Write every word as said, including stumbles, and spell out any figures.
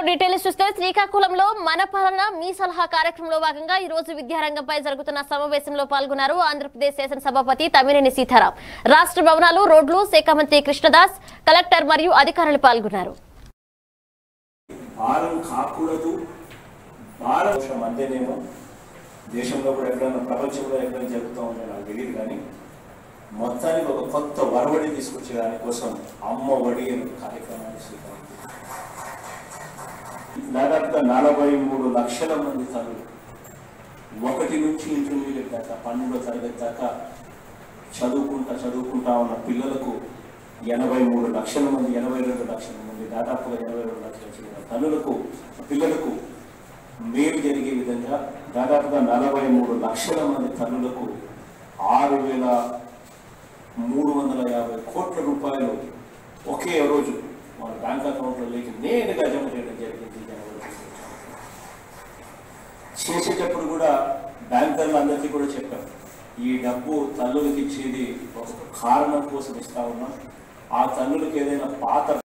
Details చూస్తే శ్రీకాకుళంలో మన పాలన మీ సలహా కార్యక్రమంలో భాగంగా ఈ రోజు విద్యారంగంపై జరుగుతున్న సమావేశంలో పాల్గొన్నారు ఆంధ్రప్రదేశ్ శాసన సభాపతి తమ్మినేని సీతారాం. రాష్ట్ర భవనాలు, రోడ్లు శాఖ మంత్రి కృష్ణదాస్, కలెక్టర్ మరియు అధికారులు పాల్గొన్నారు. దేశంలో కూడా ఎక్కడైనా ప్రపంచంలో ఎక్కడైనా జరుగుతూ ఉంటే నాకు తెలియదు, కానీ మొత్తానికి ఒక కొత్త వరవడి తీసుకొచ్చే దానికోసం అమ్మ ఒడి అనే కార్యక్రమాన్ని స్వీకరించారు. దాదాపుగా నలభై మూడు లక్షల మంది తల్లులు ఒకటి నుంచి ఇంటర్మీడియట్ దాకా పన్నెండో తరగతి దాకా చదువుకుంటా చదువుకుంటా ఉన్న పిల్లలకు ఎనభై మూడు లక్షల మంది ఎనభై రెండు లక్షల మంది దాదాపుగా ఎనభై రెండు లక్షల చెందిన తల్లులకు పిల్లలకు మేలు జరిగే విధంగా దాదాపుగా నలభై మూడు లక్షల మంది తల్లులకు ఆరు వేల మూడు వందల యాభై కోట్ల రూపాయలు ఒకే రోజు మన బ్యాంక్ అకౌంట్లో లేక నేరుగా జమ చేయడం జరిగింది. చేసేటప్పుడు కూడా బ్యాంకర్లు అందరికీ కూడా చెప్పారు, ఈ డబ్బు తల్లులకు ఇచ్చేది ఒక కారణం కోసం ఇస్తా ఉన్నాం. ఆ తల్లులకు ఏదైనా పాత